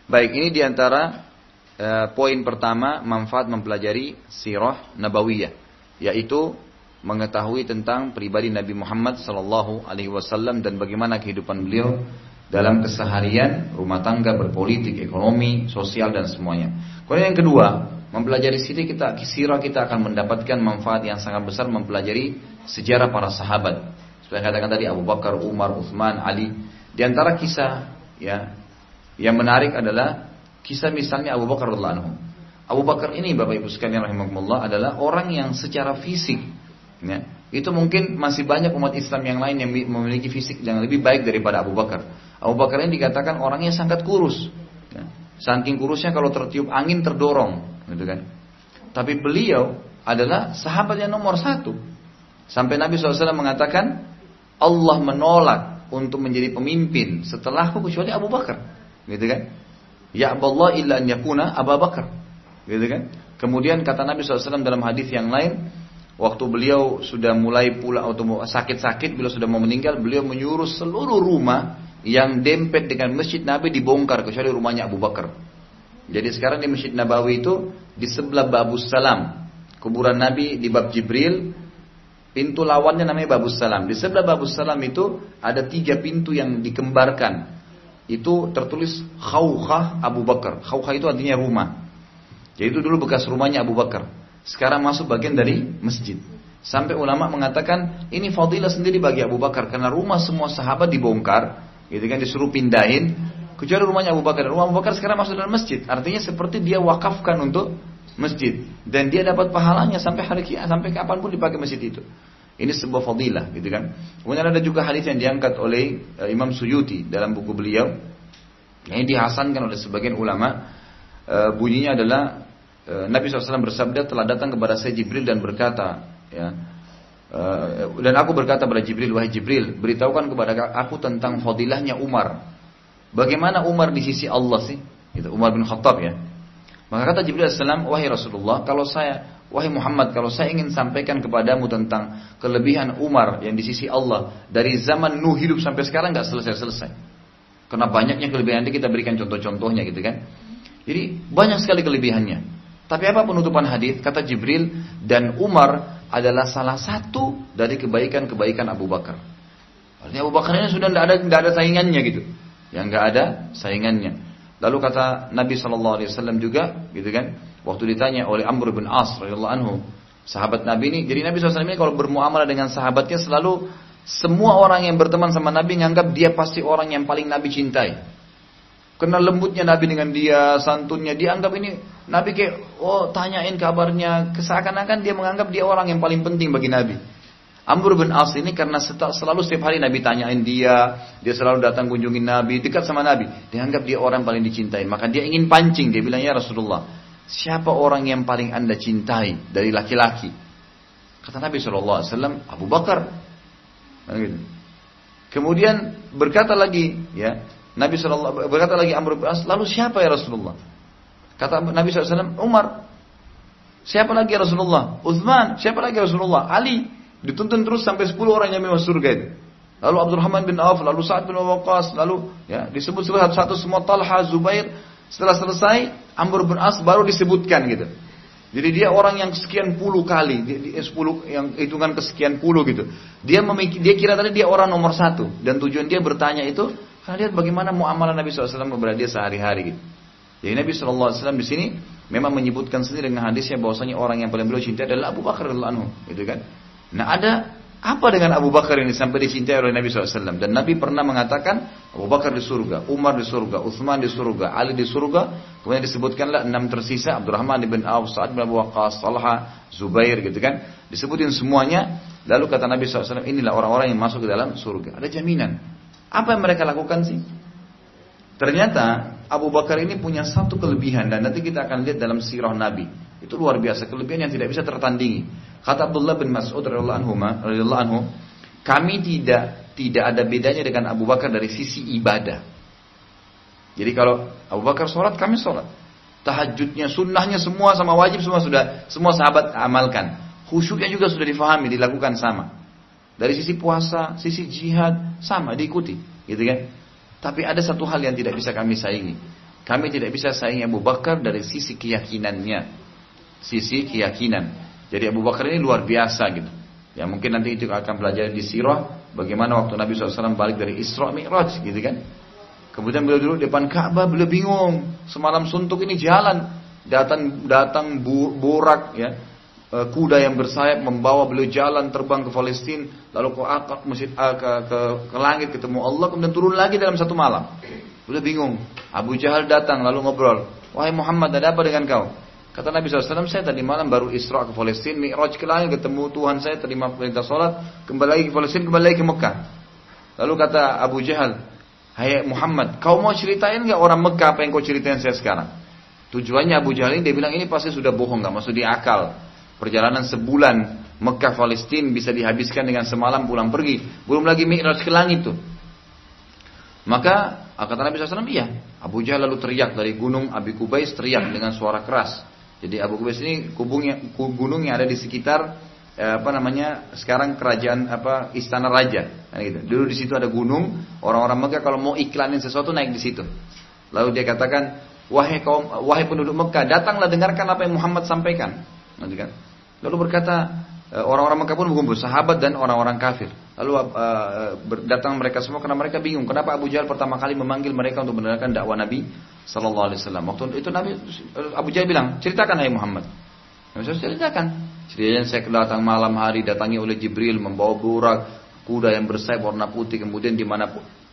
Baik, ini diantara poin pertama manfaat mempelajari sirah nabawiyah, yaitu mengetahui tentang pribadi Nabi Muhammad sallallahu alaihi wasallam dan bagaimana kehidupan beliau dalam keseharian, rumah tangga, berpolitik, ekonomi, sosial dan semuanya. Kemudian yang kedua, mempelajari sirah kita akan mendapatkan manfaat yang sangat besar mempelajari sejarah para sahabat. Seperti yang katakan tadi Abu Bakar, Umar, Utsman, Ali. Di antara kisah ya yang menarik adalah kisah misalnya Abu Bakar radhiyallahu anhu. Abu Bakar ini Bapak Ibu sekalian rahimakumullah adalah orang yang secara fisik ya, itu mungkin masih banyak umat Islam yang lain yang memiliki fisik yang lebih baik daripada Abu Bakar. Abu Bakar ini dikatakan orangnya sangat kurus ya. Saking kurusnya kalau tertiup angin terdorong gitu kan. Tapi beliau adalah sahabat yang nomor satu. Sampai Nabi SAW mengatakan Allah menolak untuk menjadi pemimpin setelahku kecuali Abu Bakar gitu kan. Ya Allah illa an yakuna Abu Bakar gitu kan. Kemudian kata Nabi SAW dalam hadis yang lain, waktu beliau sudah mulai pula atau sakit-sakit, beliau sudah mau meninggal, beliau menyuruh seluruh rumah yang dempet dengan masjid Nabi dibongkar kecuali rumahnya Abu Bakar. Jadi sekarang di Masjid Nabawi itu di sebelah Babus Salam, kuburan Nabi di bab Jibril, pintu lawannya namanya Babus Salam. Di sebelah Babus Salam itu ada 3 pintu yang dikembarkan. Itu tertulis Khawkhah Abu Bakar. Khawkhah itu artinya rumah. Jadi itu dulu bekas rumahnya Abu Bakar. Sekarang masuk bagian dari masjid. Sampai ulama mengatakan ini fadilah sendiri bagi Abu Bakar karena rumah semua sahabat dibongkar, gitu kan, disuruh pindahin kecuali rumahnya Abu Bakar. Rumah Abu Bakar sekarang masuk dalam masjid. Artinya seperti dia wakafkan untuk masjid dan dia dapat pahalanya sampai hari kiamat, sampai kapanpun dipakai masjid itu. Ini sebuah fadilah, gitu kan. Kemudian ada juga hadis yang diangkat oleh Imam Suyuti dalam buku beliau. Ini dihasankan oleh sebagian ulama. Bunyinya adalah Nabi SAW bersabda, telah datang kepada saya Jibril dan berkata, ya, dan aku berkata kepada Jibril, wahai Jibril, beritahukan kepada aku tentang fadilahnya Umar. Bagaimana Umar di sisi Allah sih? Itu Umar bin Khattab ya. Maka kata Jibril SAW, wahai Rasulullah, wahai Muhammad, kalau saya ingin sampaikan kepadamu tentang kelebihan Umar yang di sisi Allah dari zaman Nuh hidup sampai sekarang nggak selesai-selesai. Karena banyaknya kelebihan kita berikan contoh-contohnya gitu kan. Jadi banyak sekali kelebihannya. Tapi apa penutupan hadis? Kata Jibril, dan Umar adalah salah satu dari kebaikan-kebaikan Abu Bakar. Artinya Abu Bakar ini sudah tidak ada saingannya gitu. Yang nggak ada saingannya. Lalu kata Nabi SAW juga, gitu kan? Waktu ditanya oleh Amr bin As radhiyallahu anhu, sahabat Nabi ini, jadi Nabi SAW ini kalau bermuamalah dengan sahabatnya selalu semua orang yang berteman sama Nabi nganggap dia pasti orang yang paling Nabi cintai. Karena lembutnya Nabi dengan dia, santunnya, dia anggap ini Nabi kayak tanyain kabarnya, seakan-akan dia menganggap dia orang yang paling penting bagi Nabi. Amr bin As ini karena selalu setiap hari Nabi tanyain dia selalu datang kunjungin Nabi, dekat sama Nabi, dia anggap dia orang paling dicintai. Maka dia ingin pancing, dia bilang, ya Rasulullah, siapa orang yang paling anda cintai dari laki-laki? Kata Nabi SAW, Abu Bakar. Kemudian berkata lagi, ya Nabi SAW berkata lagi Amr bin As, lalu siapa ya Rasulullah? Kata Nabi SAW, Umar. Siapa lagi ya Rasulullah? Utsman. Siapa lagi ya Rasulullah? Ali. Dituntun terus sampai 10 orang yang masuk surga itu. Lalu Abdurrahman bin Auf, lalu Sa'ad bin Waqqas, lalu ya disebut satu-satu semua, Talha, Zubair. Setelah selesai, Amr bin As baru disebutkan gitu. Jadi dia orang yang sekian puluh kali, 10 yang hitungan kesekian puluh gitu. Dia kira tadi dia orang nomor 1 dan tujuan dia bertanya itu karena lihat bagaimana muamalah Nabi SAW kepada dia sehari-hari gitu. Jadi Nabi SAW di sini memang menyebutkan sendiri dengan hadisnya bahwasanya orang yang paling beliau cintai adalah Abu Bakar radhiyallahu anhu, gitu kan? Nah ada apa dengan Abu Bakar ini sampai dicintai oleh Nabi SAW? Dan Nabi pernah mengatakan Abu Bakar di surga, Umar di surga, Utsman di surga, Ali di surga. Kemudian disebutkanlah 6 tersisa, Abdurrahman bin Auf, Sa'ad bin Abi Waqqas, Talha, Zubair gitu kan. Disebutin semuanya. Lalu kata Nabi SAW, inilah orang-orang yang masuk ke dalam surga. Ada jaminan. Apa yang mereka lakukan sih? Ternyata Abu Bakar ini punya satu kelebihan dan nanti kita akan lihat dalam sirah Nabi. Itu luar biasa, kelebihan yang tidak bisa tertandingi. Kata Abdullah bin Mas'ud radhiyallahu anhu, kami tidak ada bedanya dengan Abu Bakar dari sisi ibadah. Jadi kalau Abu Bakar sholat, kami sholat. Tahajudnya, sunnahnya semua sama wajib semua sahabat amalkan. Khusyuknya juga sudah difahami, dilakukan sama. Dari sisi puasa, sisi jihad sama diikuti, gitu kan? Tapi ada satu hal yang tidak bisa kami saingi. Kami tidak bisa saingi Abu Bakar dari sisi keyakinannya. Sisi keyakinan. Jadi Abu Bakar ini luar biasa gitu. Ya mungkin nanti itu akan pelajari di sirah. Bagaimana waktu Nabi SAW balik dari Isra Mi'raj gitu kan. Kemudian beliau duduk depan Ka'bah, beliau bingung. Semalam suntuk ini jalan. Datang borak ya. Kuda yang bersayap membawa beliau jalan terbang ke Palestina. Lalu ke akak masjid ke langit ketemu Allah. Kemudian turun lagi dalam satu malam. Beliau bingung. Abu Jahal datang lalu ngobrol. Wahai Muhammad, ada apa dengan kau? Kata Nabi SAW, saya tadi malam baru Isra ke Palestina, Mi'raj ke langit, ketemu Tuhan saya, terima perintah sholat, kembali lagi ke Palestina, kembali lagi ke Mekah. Lalu kata Abu Jahal, hai Muhammad, kau mau ceritain nggak orang Mekah apa yang kau ceritain saya sekarang? Tujuannya Abu Jahal ini, dia bilang ini pasti sudah bohong, nggak masuk di akal. Perjalanan sebulan Mekah Palestina bisa dihabiskan dengan semalam pulang pergi, belum lagi Mi'raj ke langit tuh. Maka kata Nabi SAW, iya. Abu Jahal lalu teriak dari gunung Abi Kubais, teriak dengan suara keras. Jadi Abu Kubais ini gunung yang ada di sekitar sekarang kerajaan istana raja. Nah, gitu. Dulu di situ ada gunung, orang-orang Mekah kalau mau iklanin sesuatu naik di situ. Lalu dia katakan, wahai penduduk Mekah, datanglah dengarkan apa yang Muhammad sampaikan. Nanti kan. Lalu berkata orang-orang Mekah pun berkumpul, sahabat dan orang-orang kafir. Lalu datang mereka semua karena mereka bingung kenapa Abu Jahal pertama kali memanggil mereka untuk mendengarkan dakwah Nabi Sallallahu Alaihi Wasallam. Waktu itu Abu Jahal bilang, ceritakan hai Muhammad. Nabi SAW ceritakan. Ceritanya saya datang malam hari, datangi oleh Jibril membawa burak, kuda yang bersayap warna putih, kemudian di mana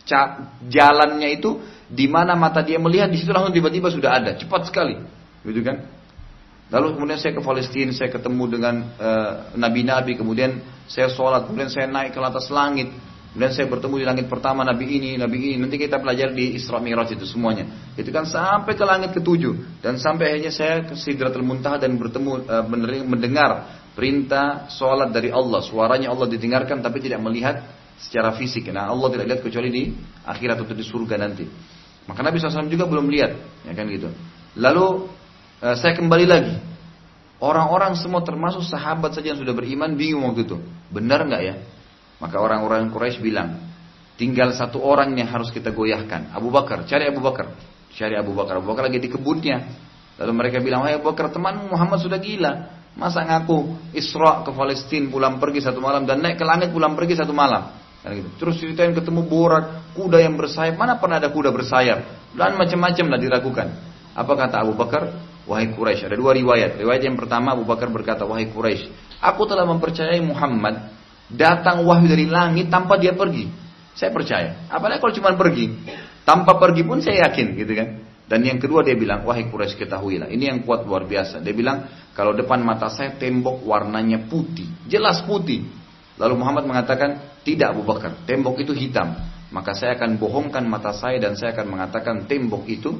jalannya itu, di mana mata dia melihat, di situ langsung tiba-tiba sudah ada, cepat sekali, gitu kan? Lalu kemudian saya ke Palestina, saya ketemu dengan nabi-nabi, kemudian saya sholat, kemudian saya naik ke atas langit, kemudian saya bertemu di langit pertama nabi ini, nanti kita pelajari di Isra Mi'raj itu semuanya. Itu kan sampai ke langit ke-7 dan sampai akhirnya saya ke Sidratul Muntaha dan bertemu mendengar perintah sholat dari Allah, suaranya Allah didengarkan tapi tidak melihat secara fisik. Nah Allah tidak lihat kecuali di akhirat atau di surga nanti. Maka Nabi SAW juga belum lihat, ya kan gitu. Lalu saya kembali lagi. Orang-orang semua termasuk sahabat saja yang sudah beriman bingung waktu itu. Benar nggak ya? Maka orang-orang Quraisy bilang, tinggal satu orang yang harus kita goyahkan. Abu Bakar, cari Abu Bakar. Cari Abu Bakar. Abu Bakar lagi di kebunnya. Lalu mereka bilang, wahai Abu Bakar, teman Muhammad sudah gila. Masa ngaku Isra ke Palestina pulang pergi satu malam dan naik ke langit pulang pergi satu malam. Terus ceritain ketemu borak, kuda yang bersayap. Mana pernah ada kuda bersayap? Dan macam-macam lah diragukan. Apa kata Abu Bakar? Wahai Quraisy, ada dua riwayat. Riwayat yang pertama Abu Bakar berkata, wahai Quraisy, aku telah mempercayai Muhammad datang wahyu dari langit tanpa dia pergi. Saya percaya. Apalagi kalau cuma pergi, tanpa pergi pun saya yakin, gitu kan? Dan yang kedua dia bilang, wahai Quraisy ketahuilah, ini yang kuat luar biasa. Dia bilang, kalau depan mata saya tembok warnanya putih, jelas putih. Lalu Muhammad mengatakan, tidak Abu Bakar, tembok itu hitam. Maka saya akan bohongkan mata saya dan saya akan mengatakan tembok itu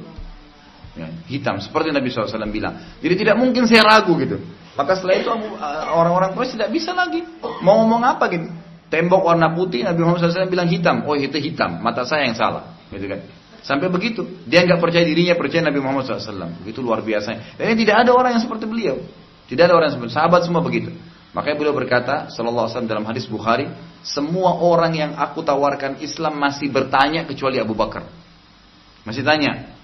ya, hitam seperti Nabi SAW bilang. Jadi tidak mungkin saya ragu gitu. Maka setelah itu orang-orang Quraisy tidak bisa lagi mau ngomong apa gitu. Tembok warna putih, Nabi Muhammad SAW bilang hitam. Oh itu hitam, mata saya yang salah, gitu kan? Sampai begitu, dia nggak percaya dirinya, percaya Nabi Muhammad SAW. Begitu luar biasa. Dan tidak ada orang yang seperti beliau. Tidak ada orang yang seperti sahabat semua begitu. Makanya beliau berkata, Sallallahu Alaihi Wasallam dalam hadis Bukhari, semua orang yang aku tawarkan Islam masih bertanya kecuali Abu Bakar. Masih tanya.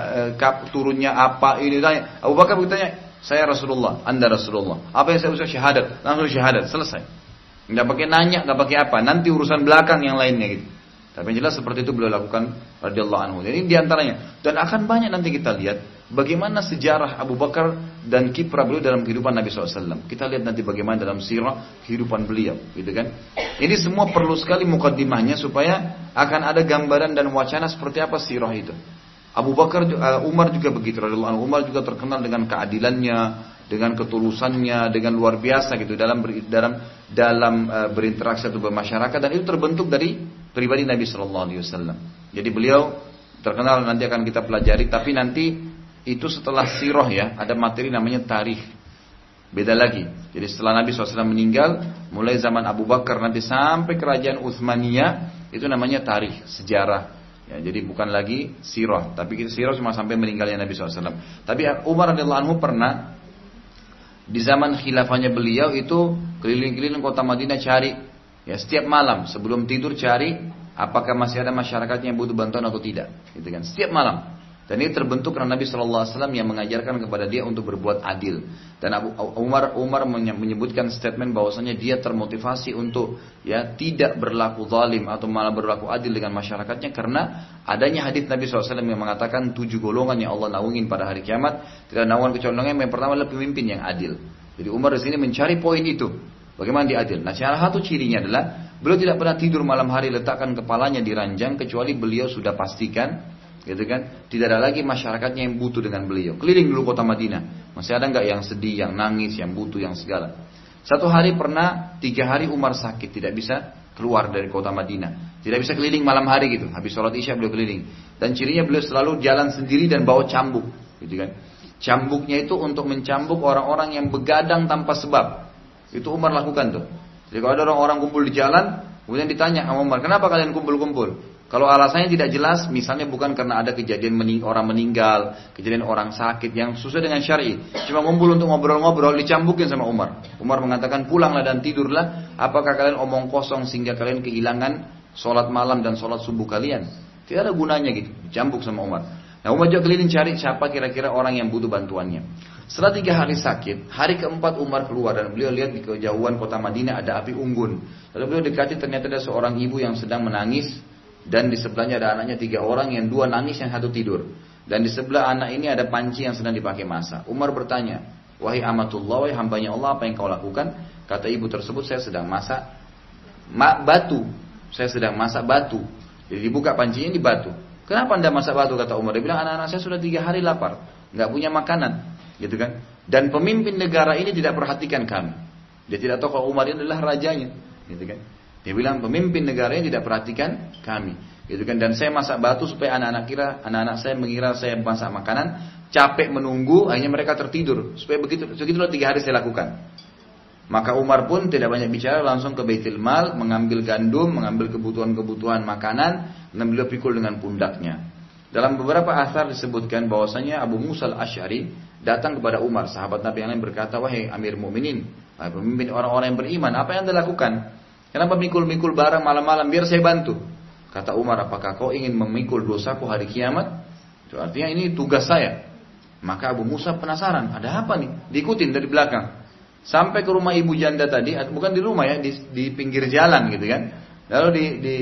Turunnya apa ini tanya. Abu Bakar bertanya, saya Rasulullah, Anda Rasulullah. Apa yang saya usaha syahadat? Langsung syahadat, selesai. Enggak pakai nanya, enggak pakai apa. Nanti urusan belakang yang lainnya gitu. Tapi yang jelas seperti itu beliau lakukan radhiyallahu anhu. Jadi diantaranya. Dan akan banyak nanti kita lihat bagaimana sejarah Abu Bakar dan kiprah beliau dalam kehidupan Nabi SAW. Kita lihat nanti bagaimana dalam sirah kehidupan beliau, gitu kan? Ini semua perlu sekali mukaddimahnya supaya akan ada gambaran dan wacana seperti apa sirah itu. Abu Bakar, Umar juga begitu. Umar juga terkenal dengan keadilannya, dengan ketulusannya, dengan luar biasa gitu dalam berinteraksi atau bermasyarakat, dan itu terbentuk dari pribadi Nabi Sallallahu Alaihi Wasallam. Jadi beliau terkenal, nanti akan kita pelajari. Tapi nanti itu setelah sirah ya, ada materi namanya tarikh. Beda lagi. Jadi setelah Nabi SAW meninggal, mulai zaman Abu Bakar nanti sampai kerajaan Utsmaniyah, itu namanya tarikh, sejarah. Ya, jadi bukan lagi sirah, tapi sirah cuma sampai meninggalnya Nabi SAW. Tapi Umar radhiyallahu anhu pernah di zaman khilafahnya beliau itu keliling-keliling kota Madinah cari, ya setiap malam sebelum tidur cari apakah masih ada masyarakat yang butuh bantuan atau tidak, gitu kan? Setiap malam Dan ini terbentuk karena Nabi SAW yang mengajarkan kepada dia untuk berbuat adil. Dan Umar menyebutkan statement bahwasanya dia termotivasi untuk tidak berlaku zalim atau malah berlaku adil dengan masyarakatnya karena adanya hadits Nabi SAW yang mengatakan 7 golongan yang Allah naungin pada hari kiamat. Tidak naungan kecuali yang pertama adalah pemimpin yang adil. Jadi Umar di sini mencari poin itu. Bagaimana dia adil? Nah, salah satu cirinya adalah beliau tidak pernah tidur malam hari letakkan kepalanya di ranjang kecuali beliau sudah pastikan gitu kan, tidak ada lagi masyarakatnya yang butuh dengan beliau. Keliling dulu kota Madinah, masih ada nggak yang sedih, yang nangis, yang butuh, yang segala. Satu hari pernah 3 hari Umar sakit, tidak bisa keluar dari kota Madinah, tidak bisa keliling malam hari gitu. Habis sholat isya beliau keliling, dan cirinya beliau selalu jalan sendiri dan bawa cambuk, gitu kan. Cambuknya itu untuk mencambuk orang-orang yang begadang tanpa sebab. Itu Umar lakukan tuh. Jadi kalau ada orang-orang kumpul di jalan, kemudian ditanya sama Umar, kenapa kalian kumpul-kumpul? Kalau alasannya tidak jelas, misalnya bukan karena ada kejadian orang meninggal, kejadian orang sakit yang sesuai dengan syar'i, cuma ngumpul untuk ngobrol-ngobrol, dicambukin sama Umar. Umar mengatakan, pulanglah dan tidurlah, apakah kalian omong kosong sehingga kalian kehilangan sholat malam dan sholat subuh kalian? Tidak ada gunanya gitu, dicambuk sama Umar. Nah, Umar juga keliling cari siapa kira-kira orang yang butuh bantuannya. Setelah 3 hari sakit, hari keempat Umar keluar dan beliau lihat di kejauhan kota Madinah ada api unggun. Lalu beliau dekati, ternyata ada seorang ibu yang sedang menangis. Dan di sebelahnya ada anaknya 3 orang, yang 2 nangis, yang 1 tidur. Dan di sebelah anak ini ada panci yang sedang dipakai masak. Umar bertanya, wahai amatullah, wahai hambanya Allah, apa yang kau lakukan? Kata ibu tersebut, saya sedang masak batu. Saya sedang masak batu. Jadi dibuka pancinya di batu. Kenapa anda masak batu? Kata Umar. Dia bilang, anak-anak saya sudah 3 hari lapar, nggak punya makanan, gitu kan? Dan pemimpin negara ini tidak perhatikan kami. Dia tidak tahu kalau Umar ini adalah rajanya, gitu kan? Dia bilang pemimpin negaranya tidak perhatikan kami, gitu kan? Dan saya masak batu supaya anak-anak saya mengira saya masak makanan, capek menunggu, akhirnya mereka tertidur. Supaya begitulah 3 hari saya lakukan. Maka Umar pun tidak banyak bicara, langsung ke Baitul Mal, mengambil gandum, mengambil kebutuhan-kebutuhan makanan, dan beliau pikul dengan pundaknya. Dalam beberapa asar disebutkan bahwasanya Abu Musa al-Asy'ari datang kepada Umar, sahabat Nabi yang lain, berkata, wahai Amir Mu'minin, wahai pemimpin orang-orang yang beriman, apa yang anda lakukan? Kenapa mikul-mikul barang malam-malam? Biar saya bantu. Kata Umar, apakah kau ingin memikul dosaku hari kiamat? Itu artinya ini tugas saya. Maka Abu Musa penasaran, ada apa nih? Diikutin dari belakang. Sampai ke rumah ibu janda tadi, bukan di rumah ya, di pinggir jalan gitu kan. Lalu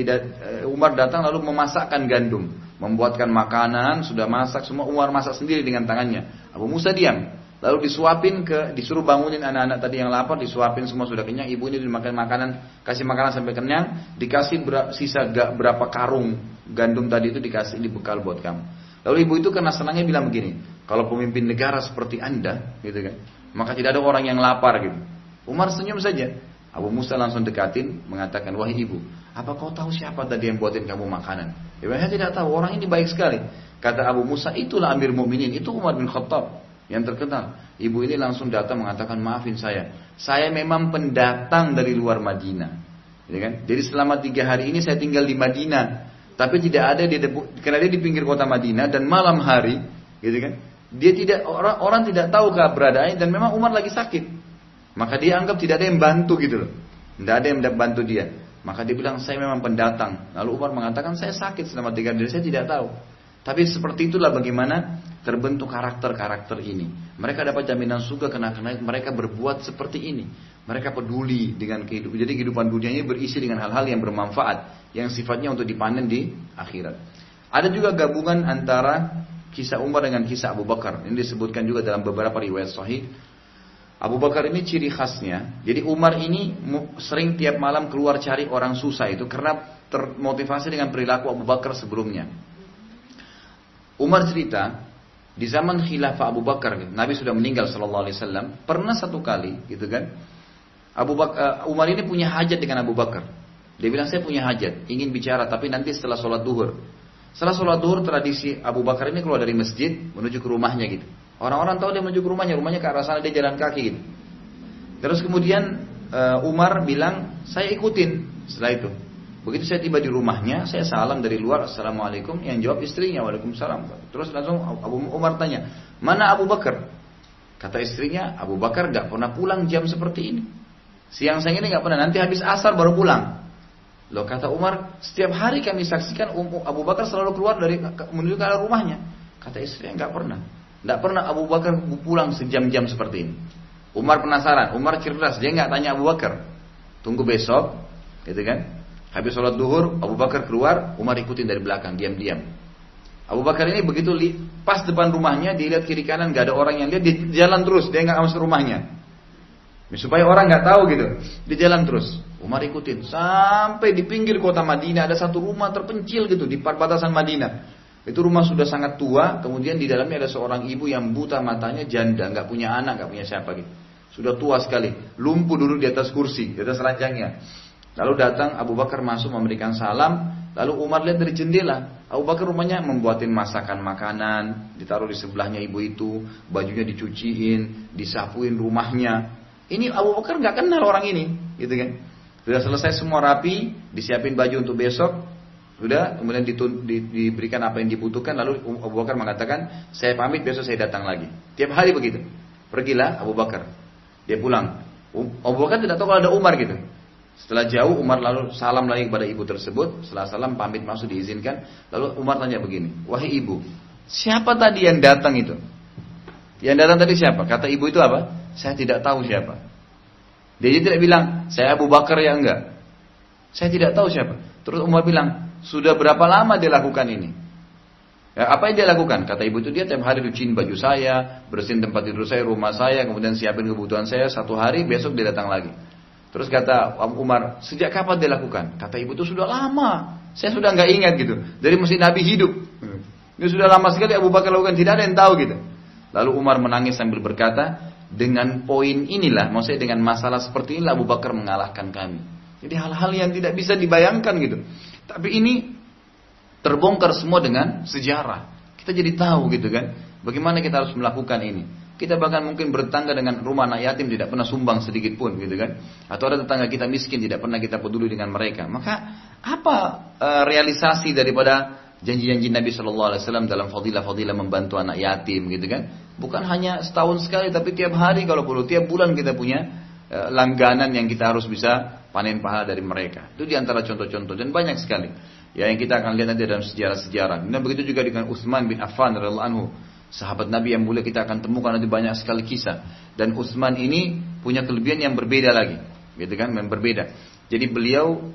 Umar datang lalu memasakkan gandum, membuatkan makanan, sudah masak semua, Umar masak sendiri dengan tangannya. Abu Musa diam. Lalu disuruh bangunin anak-anak tadi yang lapar, disuapin semua sudah kenyang, ibu ini dimakan makanan, kasih makanan sampai kenyang, dikasih sisa berapa karung gandum tadi itu dikasih dibekal buat kamu. Lalu ibu itu karena senangnya bilang begini, kalau pemimpin negara seperti anda, gitu kan, maka tidak ada orang yang lapar gitu. Umar senyum saja. Abu Musa langsung dekatin, mengatakan, wahai ibu, apa kau tahu siapa tadi yang buatin kamu makanan? Dia bilang, saya tidak tahu, orang ini baik sekali. Kata Abu Musa, itulah Amir Mu'minin, itu Umar bin Khattab yang terkenal. Ibu ini langsung datang mengatakan, maafin saya memang pendatang dari luar Madinah, ya kan? Jadi selama 3 hari ini saya tinggal di Madinah, tapi tidak ada karena dia di pinggir kota Madinah dan malam hari, gitu kan? Dia tidak orang tidak tahu keberadaannya dan memang Umar lagi sakit, maka dia anggap tidak ada yang bantu gitu loh, tidak ada yang bantu dia. Maka dia bilang, saya memang pendatang. Lalu Umar mengatakan, saya sakit selama 3 hari, saya tidak tahu. Tapi seperti itulah bagaimana terbentuk karakter-karakter ini. Mereka dapat jaminan surga karena mereka berbuat seperti ini. Mereka peduli dengan kehidupan. Jadi kehidupan dunianya berisi dengan hal-hal yang bermanfaat, yang sifatnya untuk dipanen di akhirat. Ada juga gabungan antara kisah Umar dengan kisah Abu Bakar. Ini disebutkan juga dalam beberapa riwayat sahih. Abu Bakar ini ciri khasnya. Jadi Umar ini sering tiap malam keluar cari orang susah itu karena termotivasi dengan perilaku Abu Bakar sebelumnya. Umar cerita, di zaman khilafah Abu Bakar, Nabi sudah meninggal sallallahu alaihi wasallam, pernah satu kali, gitu kan? Umar ini punya hajat dengan Abu Bakar. Dia bilang, saya punya hajat, ingin bicara, tapi nanti setelah sholat duhur. Setelah sholat duhur, tradisi Abu Bakar ini keluar dari masjid menuju ke rumahnya gitu. Orang-orang tahu dia menuju ke rumahnya ke arah sana, dia jalan kaki gitu. Terus kemudian Umar bilang, saya ikutin. Setelah itu, begitu saya tiba di rumahnya, saya salam dari luar, assalamualaikum. Yang jawab istrinya, waalaikumsalam. Terus langsung Umar tanya, mana Abu Bakar? Kata istrinya, Abu Bakar gak pernah pulang jam seperti ini. Siang-siang ini gak pernah, nanti habis asar baru pulang. Loh, kata Umar, setiap hari kami saksikan Abu Bakar selalu keluar menuju ke arah rumahnya. Kata istrinya, nggak pernah. Nggak pernah Abu Bakar pulang sejam-jam seperti ini. Umar penasaran, Umar cerdas, dia nggak tanya Abu Bakar. Tunggu besok, gitu kan? Habis sholat duhur, Abu Bakar keluar, Umar ikutin dari belakang, diam-diam. Abu Bakar ini begitu pas depan rumahnya, dia lihat kiri kanan nggak ada orang yang lihat, dia jalan terus, dia nggak masuk rumahnya. Supaya orang nggak tahu gitu, dia jalan terus. Umar ikutin sampai di pinggir kota Madinah ada satu rumah terpencil gitu di perbatasan Madinah. Itu rumah sudah sangat tua, kemudian di dalamnya ada seorang ibu yang buta matanya, janda, nggak punya anak, nggak punya siapa gitu. Sudah tua sekali, lumpuh dulu di atas kursi, di atas ranjangnya. Lalu datang Abu Bakar masuk memberikan salam, lalu Umar lihat dari jendela. Abu Bakar rumahnya membuatin masakan makanan, ditaruh di sebelahnya ibu itu, bajunya dicuciin, disapuin rumahnya. Ini Abu Bakar nggak kenal orang ini, gitu kan? Sudah selesai semua rapi, disiapin baju untuk besok, sudah kemudian diberikan apa yang dibutuhkan. Lalu Abu Bakar mengatakan, saya pamit besok saya datang lagi. Tiap hari begitu. Pergilah Abu Bakar, dia pulang. Abu Bakar tidak tahu kalau ada Umar gitu. Setelah jauh Umar lalu salam lagi kepada ibu tersebut. Setelah salam pamit masuk diizinkan. Lalu Umar tanya begini, wahai ibu, siapa tadi yang datang itu? Yang datang tadi siapa? Kata ibu itu apa? Saya tidak tahu siapa. Dia tidak bilang, saya Abu Bakar ya enggak. Saya tidak tahu siapa. Terus Umar bilang, sudah berapa lama dia lakukan ini? Ya, apa yang dia lakukan? Kata ibu itu, dia tiap hari cuciin baju saya, bersihin tempat tidur saya, rumah saya, kemudian siapin kebutuhan saya. Satu hari, besok dia datang lagi. Terus kata Umar, sejak kapan dia lakukan? Kata ibu itu, sudah lama. Saya sudah nggak ingat gitu. Dari mesin Nabi hidup. Ini sudah lama sekali Abu Bakar lakukan, tidak ada yang tahu gitu. Lalu Umar menangis sambil berkata, dengan poin inilah, maksudnya dengan masalah seperti inilah Abu Bakar mengalahkan kami. Jadi hal-hal yang tidak bisa dibayangkan gitu. Tapi ini terbongkar semua dengan sejarah. Kita jadi tahu gitu kan, bagaimana kita harus melakukan ini. Kita bahkan mungkin bertetangga dengan rumah anak yatim, tidak pernah sumbang sedikit pun gitu kan. Atau ada tetangga kita miskin, tidak pernah kita peduli dengan mereka. Maka apa realisasi daripada janji-janji Nabi SAW dalam fadilah-fadilah membantu anak yatim gitu kan? Bukan hanya setahun sekali, tapi tiap hari kalau perlu, tiap bulan kita punya langganan yang kita harus bisa panen pahala dari mereka. Itu diantara contoh-contoh dan banyak sekali. Ya, yang kita akan lihat nanti dalam sejarah-sejarah. Dan begitu juga dengan Utsman bin Affan radhiyallahu anhu. Sahabat Nabi yang mulia, kita akan temukan nanti banyak sekali kisah. Dan Utsman ini punya kelebihan yang berbeda lagi, gitu kan? Yang berbeda. Jadi beliau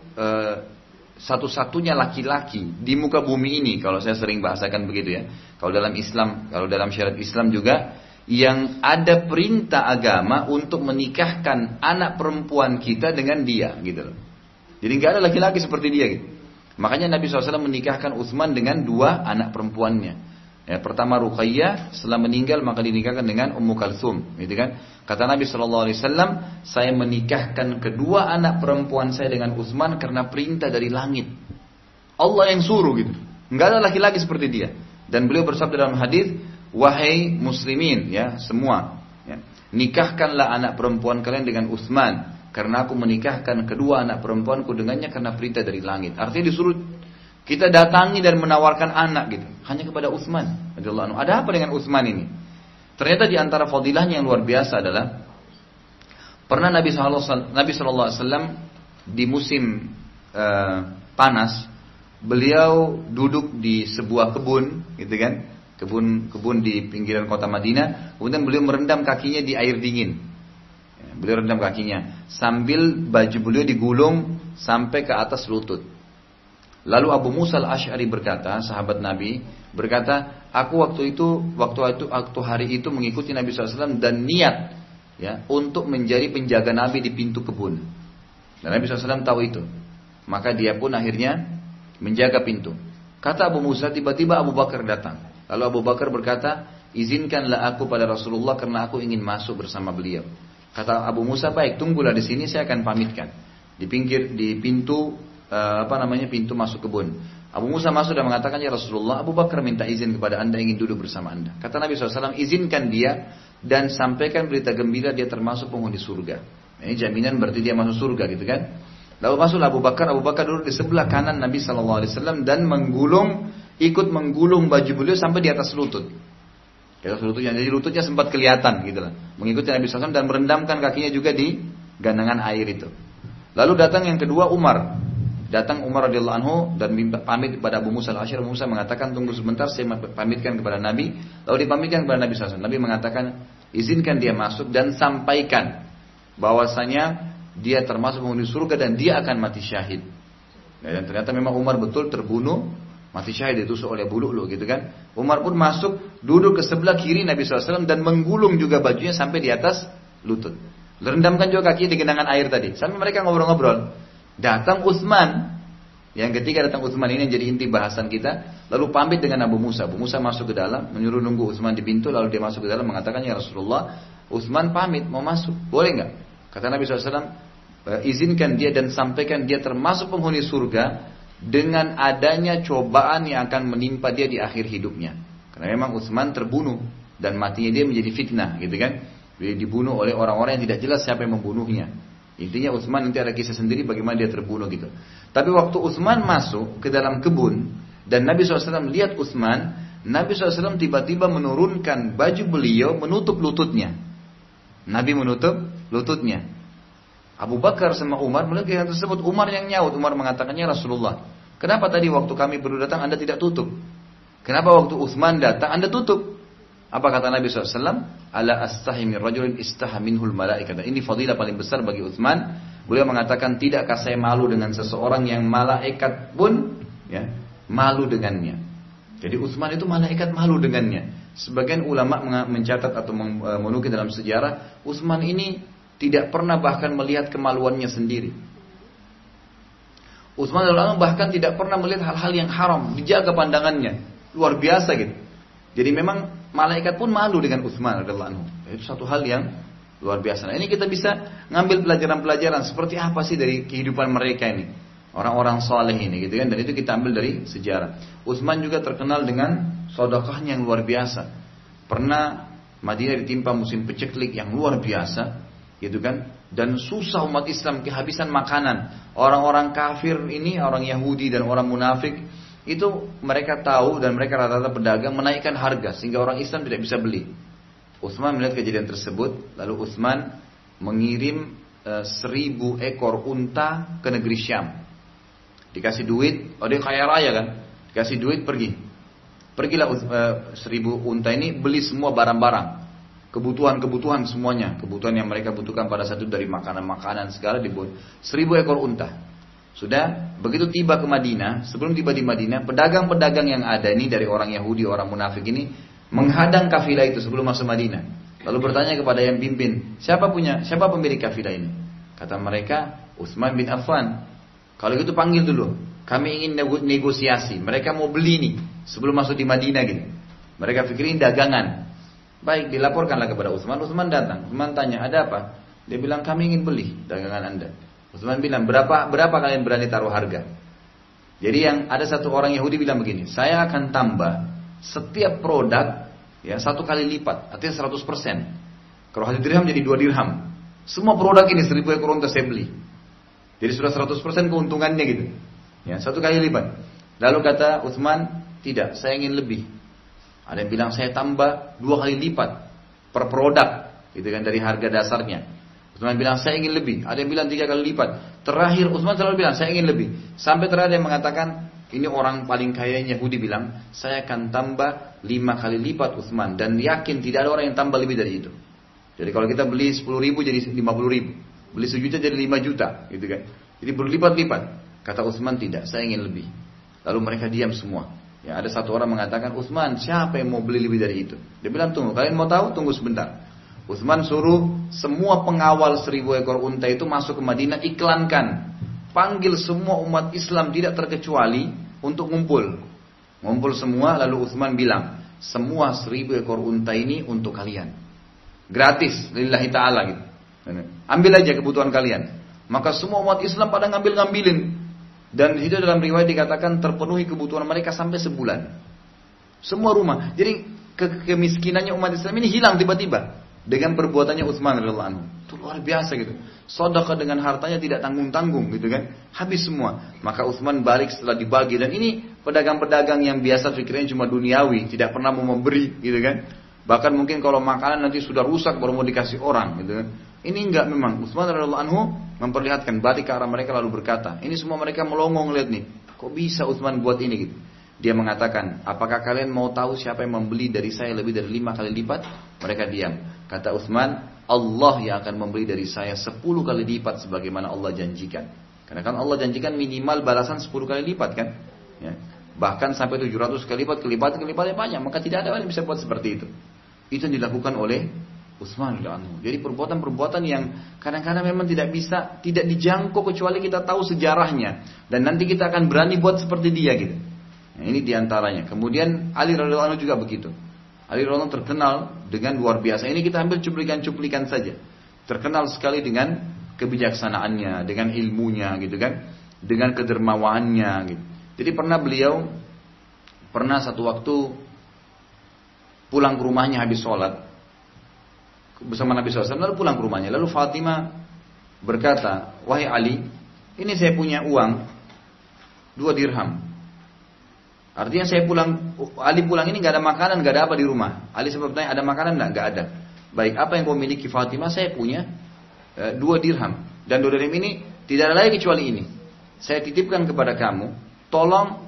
satu-satunya laki-laki di muka bumi ini, kalau saya sering bahasakan begitu ya. Kalau dalam Islam, kalau dalam syariat Islam juga, yang ada perintah agama untuk menikahkan anak perempuan kita dengan dia, gitu loh. Jadi nggak ada laki-laki seperti dia, gitu. Makanya Nabi SAW menikahkan Utsman dengan dua anak perempuannya. Ya, pertama Ruqayyah, setelah meninggal maka dinikahkan dengan Ummu Kalsum, gitu kan? Kata Nabi SAW, saya menikahkan kedua anak perempuan saya dengan Utsman karena perintah dari langit. Allah yang suruh gitu. Enggak ada laki-laki seperti dia. Dan beliau bersabda dalam hadis, wahai muslimin, ya semua, ya, nikahkanlah anak perempuan kalian dengan Utsman karena aku menikahkan kedua anak perempuanku dengannya karena perintah dari langit. Artinya disuruh kita datangi dan menawarkan anak gitu, hanya kepada Utsman radhiyallahu anhu. Ada apa dengan Utsman ini? Ternyata di antara fadilahnya yang luar biasa adalah pernah Nabi SAW di musim panas, beliau duduk di sebuah kebun, gitu kan? Kebun di pinggiran kota Madinah. Kemudian beliau merendam kakinya di air dingin. Beliau rendam kakinya sambil baju beliau digulung sampai ke atas lutut. Lalu Abu Musa al-Ash'ari berkata, sahabat Nabi berkata, aku waktu hari itu mengikuti Nabi SAW dan niat ya untuk menjadi penjaga Nabi di pintu kebun. Dan Nabi SAW tahu itu, maka dia pun akhirnya menjaga pintu. Kata Abu Musa, tiba-tiba Abu Bakar datang. Lalu Abu Bakar berkata, izinkanlah aku pada Rasulullah karena aku ingin masuk bersama beliau. Kata Abu Musa, baik, tunggulah di sini, saya akan pamitkan di pintu pintu masuk kebun. Abu Musa masuk dan mengatakan, ya Rasulullah, Abu Bakar minta izin kepada anda ingin duduk bersama anda. Kata Nabi SAW, izinkan dia dan sampaikan berita gembira dia termasuk penghuni surga. Ini jaminan berarti dia masuk surga gitu kan. Lalu masuklah Abu Bakar duduk di sebelah kanan Nabi SAW dan ikut menggulung baju beliau sampai di atas lutut. Di atas lututnya, jadi lututnya sempat kelihatan gitu lah. Mengikuti Nabi SAW dan merendamkan kakinya juga di gandangan air itu. Lalu datang yang kedua Umar. datang Umar radhiyallahu anhu dan pamit kepada Abu Musa al-Asy'ari. Abu Musa mengatakan tunggu sebentar, saya pamitkan kepada Nabi. Lalu dipamitkan kepada Nabi SAW. Nabi mengatakan izinkan dia masuk dan sampaikan bahwasanya dia termasuk penghuni surga dan dia akan mati syahid. Dan ternyata memang Umar betul terbunuh, mati syahid, ditusuk oleh Abu Lu'lu gitu kan. Umar pun masuk, duduk ke sebelah kiri Nabi SAW dan menggulung juga bajunya sampai di atas lutut. Rendamkan juga kaki di genangan air tadi. Sampai mereka ngobrol-ngobrol. Datang Utsman. Yang ketiga datang Utsman, ini yang jadi inti bahasan kita. Lalu pamit dengan Abu Musa. Abu Musa masuk ke dalam, menyuruh nunggu Utsman di pintu. Lalu dia masuk ke dalam mengatakan, ya Rasulullah, Utsman pamit mau masuk, boleh nggak? Kata Nabi SAW, izinkan dia dan sampaikan dia termasuk penghuni surga dengan adanya cobaan yang akan menimpa dia di akhir hidupnya. Karena memang Utsman terbunuh dan matinya dia menjadi fitnah, gitu kan? Dia dibunuh oleh orang-orang yang tidak jelas siapa yang membunuhnya. Intinya Utsman nanti ada kisah sendiri bagaimana dia terbunuh gitu. Tapi waktu Utsman masuk ke dalam kebun dan Nabi SAW lihat Utsman, Nabi SAW tiba-tiba menurunkan baju beliau menutup lututnya. Nabi menutup lututnya. Abu Bakar sama Umar melihat yang tersebut. Umar yang nyaut. Umar mengatakannya, Rasulullah, kenapa tadi waktu kami berdua datang Anda tidak tutup? Kenapa waktu Utsman datang Anda tutup? Apa kata Nabi SAW? Ala astahi min rajulin istaha minhul malaikat. Ini fadilah paling besar bagi Utsman. Beliau mengatakan, tidakkah saya malu dengan seseorang yang malaikat pun ya, malu dengannya. Jadi Utsman itu malaikat malu dengannya. Sebagian ulama mencatat atau menukil dalam sejarah, Utsman ini tidak pernah bahkan melihat kemaluannya sendiri. Utsman bahkan tidak pernah melihat hal-hal yang haram, dijaga pandangannya. Luar biasa gitu. Jadi memang malaikat pun malu dengan Utsman radhiyallahu anhu. Itu satu hal yang luar biasa. Nah, ini kita bisa ngambil pelajaran-pelajaran seperti apa sih dari kehidupan mereka ini. Orang-orang saleh ini gitu kan, dan itu kita ambil dari sejarah. Utsman juga terkenal dengan sedekahnya yang luar biasa. Pernah Madinah ditimpa musim peceklik yang luar biasa, gitu kan? Dan susah umat Islam, kehabisan makanan. Orang-orang kafir ini, orang Yahudi dan orang munafik, itu mereka tahu dan mereka rata-rata pedagang menaikkan harga sehingga orang Islam tidak bisa beli. Utsman melihat kejadian tersebut, lalu Utsman mengirim 1000 ekor unta ke negeri Syam. Dikasih duit, dia kaya raya kan, dikasih duit pergilah 1000 unta ini beli semua barang-barang, kebutuhan semuanya, kebutuhan yang mereka butuhkan pada saat itu dari makanan-makanan segala dibuat. 1000 ekor unta. Sudah, begitu tiba ke Madinah, sebelum tiba di Madinah, pedagang-pedagang yang ada ini dari orang Yahudi, orang munafik ini menghadang kafilah itu sebelum masuk Madinah. Lalu bertanya kepada yang pimpin, siapa pemilik kafilah ini? Kata mereka, Utsman bin Affan. Kalau gitu panggil dulu, kami ingin negosiasi. Mereka mau beli nih sebelum masuk di Madinah gitu. Mereka pikirin dagangan. Baik, dilaporkanlah kepada Utsman. Utsman datang. Utsman tanya, ada apa? Dia bilang, kami ingin beli dagangan Anda. Utsman bilang, berapa kalian berani taruh harga? Jadi yang ada satu orang Yahudi bilang begini, saya akan tambah setiap produk ya 1 kali lipat, artinya 100%. Kalau 1 dirham jadi 2 dirham. Semua produk ini 1000 ekor unta saya beli. Jadi sudah 100% keuntungannya gitu. Ya, 1 kali lipat. Lalu kata Utsman, tidak, saya ingin lebih. Ada yang bilang saya tambah 2 kali lipat per produk, gitu kan, dari harga dasarnya. Utsman bilang saya ingin lebih. Ada yang bilang 3 kali lipat. Terakhir Utsman selalu bilang saya ingin lebih. Sampai terakhir yang mengatakan, ini orang paling kaya Yahudi bilang, saya akan tambah 5 kali lipat Utsman, dan yakin tidak ada orang yang tambah lebih dari itu. Jadi kalau kita beli 10.000 jadi 50.000, beli 1 juta jadi 5 juta, gitu kan. Jadi berlipat-lipat. Kata Utsman tidak, saya ingin lebih. Lalu mereka diam semua. Ya, ada satu orang mengatakan, Utsman, siapa yang mau beli lebih dari itu? Dia bilang, tunggu, kalian mau tahu? Tunggu sebentar. Utsman suruh semua pengawal 1000 ekor unta itu masuk ke Madinah, iklankan, panggil semua umat Islam tidak terkecuali untuk ngumpul semua. Lalu Utsman bilang, semua 1000 ekor unta ini untuk kalian, gratis, lillahi ta'ala gitu. Ambil aja kebutuhan kalian. Maka semua umat Islam pada ngambilin. Dan di situ dalam riwayat dikatakan terpenuhi kebutuhan mereka sampai sebulan. Semua rumah. Jadi kemiskinannya umat Islam ini hilang tiba-tiba dengan perbuatannya Utsman radhiyallahu anhu. Itu luar biasa gitu. Sedekah dengan hartanya tidak tanggung-tanggung gitu kan. Habis semua. Maka Utsman balik setelah dibagi, dan ini pedagang-pedagang yang biasa pikirnya cuma duniawi, tidak pernah mau memberi gitu kan. Bahkan mungkin kalau makanan nanti sudah rusak baru mau dikasih orang gitu kan. Ini enggak, memang Utsman radhiyallahu anhu memperlihatkan, balik ke arah mereka lalu berkata, ini semua mereka melongo lihat nih, kok bisa Utsman buat ini gitu. Dia mengatakan, apakah kalian mau tahu siapa yang membeli dari saya lebih dari 5 kali lipat? Mereka diam. Kata Utsman, Allah yang akan membeli dari saya 10 kali lipat sebagaimana Allah janjikan. Karena kan Allah janjikan minimal balasan 10 kali lipat kan? Ya. Bahkan sampai 700 kali lipat, kelipatan banyak. Maka tidak ada orang yang bisa buat seperti itu. Itu yang dilakukan oleh Utsman radhiyallahu anhu. Jadi perbuatan-perbuatan yang kadang-kadang memang tidak dijangkau kecuali kita tahu sejarahnya. Dan nanti kita akan berani buat seperti dia gitu. Nah, ini diantaranya. Kemudian Ali radhiyallahu anhu juga begitu. Ali radhiyallahu anhu terkenal dengan luar biasa. Ini kita ambil cuplikan-cuplikan saja. Terkenal sekali dengan kebijaksanaannya, dengan ilmunya gitu kan, dengan kedermawaannya gitu. Jadi beliau pernah satu waktu pulang ke rumahnya habis sholat bersama Nabi SAW, lalu pulang ke rumahnya. Lalu Fatimah berkata, wahai Ali, ini saya punya uang 2 dirham. Artinya Ali pulang ini gak ada makanan, gak ada apa di rumah. Ali sempat bertanya, ada makanan enggak? Gak ada. Baik, apa yang kau miliki Fatimah? Saya punya 2 dirham. Dan 2 dirham ini tidak ada lagi kecuali ini. Saya titipkan kepada kamu, tolong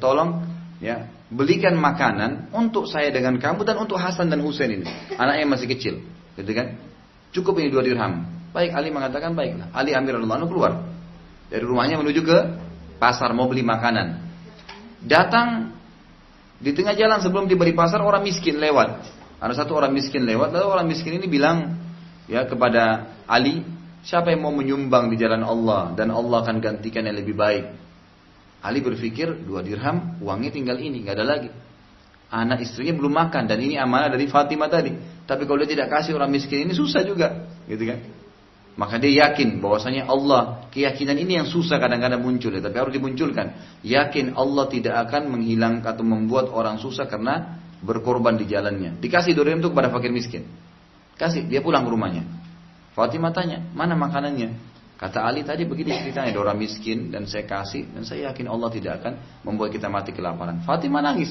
ya, belikan makanan untuk saya dengan kamu dan untuk Hasan dan Husain ini. Anaknya masih kecil, gitu kan? Cukup ini 2 dirham. Baik, Ali mengatakan baiklah. Ali ambil radhiyallahu anhu keluar dari rumahnya menuju ke pasar mau beli makanan. Datang di tengah jalan sebelum tiba di pasar orang miskin lewat. Ada satu orang miskin lewat, lalu orang miskin ini bilang ya kepada Ali, siapa yang mau menyumbang di jalan Allah dan Allah akan gantikan yang lebih baik. Ali berpikir 2 dirham uangnya tinggal ini, nggak ada lagi. Anak istrinya belum makan dan ini amanah dari Fatimah tadi. Tapi kalau dia tidak kasih orang miskin ini susah juga, gitu kan? Maka dia yakin bahwasanya Allah, keyakinan ini yang susah kadang-kadang muncul ya, tapi harus dimunculkan. Yakin Allah tidak akan menghilangkan atau membuat orang susah karena berkorban di jalannya. Dikasih 2 dirham itu kepada fakir miskin. Kasih, dia pulang ke rumahnya. Fatimah tanya, mana makanannya? Kata Ali tadi begini ceritanya, ada orang miskin dan saya kasih dan saya yakin Allah tidak akan membuat kita mati kelaparan. Fatimah nangis.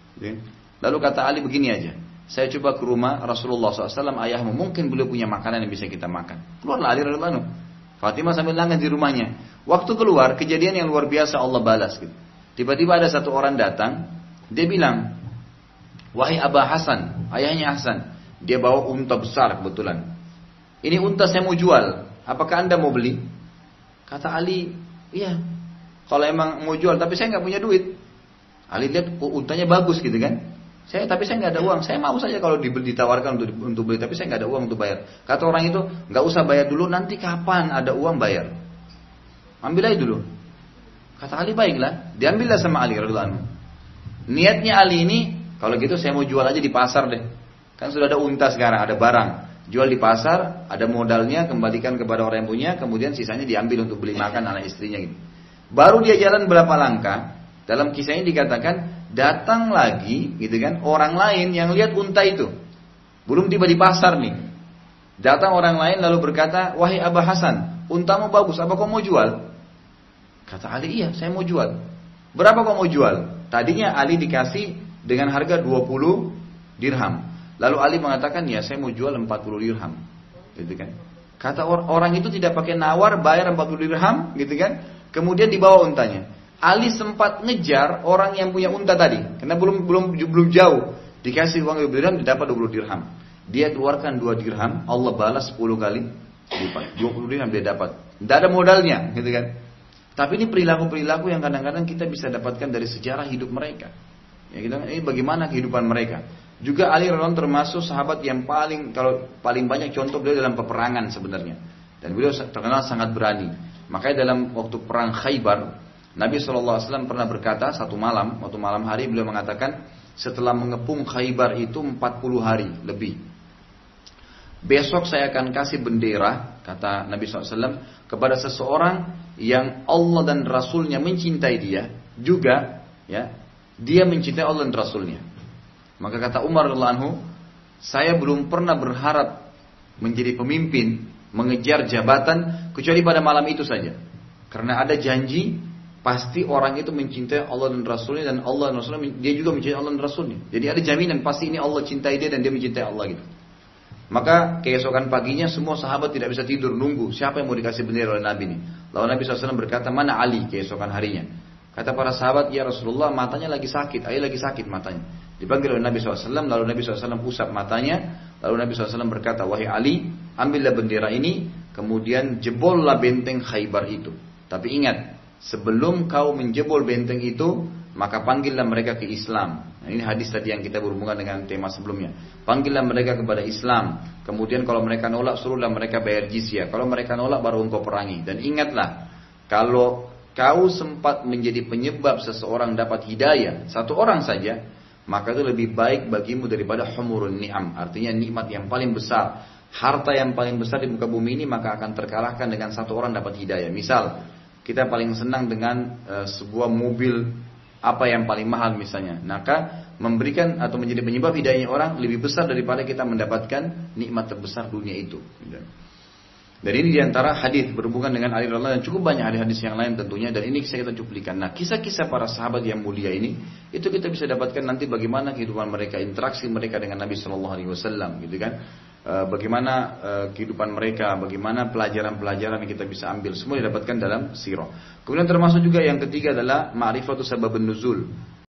Lalu kata Ali begini aja. Saya coba ke rumah Rasulullah SAW, ayahmu, mungkin beliau punya makanan yang bisa kita makan. Keluarlah Ali radhiyallahu anhu. Fatimah sambil nangis di rumahnya. Waktu keluar, kejadian yang luar biasa Allah balas. Gitu. Tiba-tiba ada satu orang datang, dia bilang, wahai Aba Hasan, ayahnya Hasan, dia bawa unta besar kebetulan. Ini unta saya mau jual, apakah anda mau beli? Kata Ali, iya, kalau emang mau jual, tapi saya nggak punya duit. Ali lihat untanya bagus gitu kan. Tapi saya nggak ada uang. Saya mau saja kalau ditawarkan untuk beli, tapi saya nggak ada uang untuk bayar. Kata orang itu, nggak usah bayar dulu. Nanti kapan ada uang bayar. Ambil aja dulu. Kata Ali baiklah. Diambillah sama Ali radhiyallahu anhu. Niatnya Ali ini, kalau gitu saya mau jual aja di pasar deh. Kan sudah ada unta sekarang, ada barang. Jual di pasar, ada modalnya, kembalikan kepada orang yang punya, kemudian sisanya diambil untuk beli makan anak istrinya gitu. Baru dia jalan berapa langkah. Dalam kisahnya dikatakan datang lagi, gitu kan, orang lain yang lihat unta itu. Belum tiba di pasar nih. Datang orang lain lalu berkata, wahai Aba Hasan, untamu bagus, apa kau mau jual? Kata Ali, iya, saya mau jual. Berapa kau mau jual? Tadinya Ali dikasih dengan harga 20 dirham. Lalu Ali mengatakan, ya saya mau jual 40 dirham. Gitu kan. Kata orang itu tidak pakai nawar, bayar 40 dirham, gitu kan. Kemudian dibawa untanya. Ali sempat ngejar orang yang punya unta tadi, karena belum jauh. Dikasih uang 20 dirham, didapat 20 dirham. Dia keluarkan 2 dirham, Allah balas 10 kali lipat. 20 dirham dia dapat. Tidak ada modalnya, gitu kan. Tapi ini perilaku-perilaku yang kadang-kadang kita bisa dapatkan dari sejarah hidup mereka. Ya, ini bagaimana kehidupan mereka. Juga Ali radhiyallahu anhu termasuk sahabat yang paling banyak contoh beliau dalam peperangan sebenarnya. Dan beliau terkenal sangat berani. Makanya dalam waktu perang Khaybar, Nabi SAW pernah berkata waktu malam hari beliau mengatakan, setelah mengepung Khaybar itu 40 hari lebih. Besok saya akan kasih bendera, kata Nabi SAW, kepada seseorang yang Allah dan Rasulnya mencintai dia, juga ya, dia mencintai Allah dan Rasulnya. Maka kata Umar radhiyallahu anhu, saya belum pernah berharap menjadi pemimpin, mengejar jabatan, kecuali pada malam itu saja. Karena ada janji, pasti orang itu mencintai Allah dan Rasulnya, dan Allah dan Rasulnya dia juga mencintai Allah dan Rasulnya. Jadi ada jaminan pasti ini Allah cintai dia dan dia mencintai Allah gitu. Maka keesokan paginya semua sahabat tidak bisa tidur, nunggu siapa yang mau dikasih bendera oleh Nabi nih. Lalu Nabi SAW berkata, mana Ali keesokan harinya? Kata para sahabat, ya Rasulullah matanya lagi sakit, Ali lagi sakit matanya. Dipanggil oleh Nabi SAW, lalu Nabi SAW usap matanya. Lalu Nabi SAW berkata, wahai Ali, ambillah bendera ini, kemudian jebollah benteng Khaybar itu. Tapi ingat, sebelum kau menjebol benteng itu, maka panggillah mereka ke Islam. Nah, ini hadis tadi yang kita berhubungan dengan tema sebelumnya. Panggillah mereka kepada Islam. Kemudian kalau mereka nolak, suruhlah mereka bayar jizyah. Kalau mereka nolak, baru engkau perangi. Dan ingatlah, kalau kau sempat menjadi penyebab seseorang dapat hidayah, satu orang saja, maka itu lebih baik bagimu daripada humurun ni'am. Artinya nikmat yang paling besar, harta yang paling besar di muka bumi ini, maka akan terkalahkan dengan satu orang dapat hidayah. Misal, kita paling senang dengan sebuah mobil apa yang paling mahal misalnya, maka memberikan atau menjadi penyebab hidayahnya orang lebih besar daripada kita mendapatkan nikmat terbesar dunia itu. Dan ini diantara hadis berhubungan dengan Ali radhiyallahu anhu, dan cukup banyak hadis-hadis yang lain tentunya, dan ini bisa kita cuplikan. Nah, kisah-kisah para sahabat yang mulia ini, itu kita bisa dapatkan nanti bagaimana kehidupan mereka, interaksi mereka dengan Nabi Shallallahu Alaihi Wasallam, gitu kan? Bagaimana kehidupan mereka, bagaimana pelajaran-pelajaran yang kita bisa ambil, semua didapatkan dalam sirah. Kemudian termasuk juga yang ketiga adalah ma'rifatu sababun nuzul,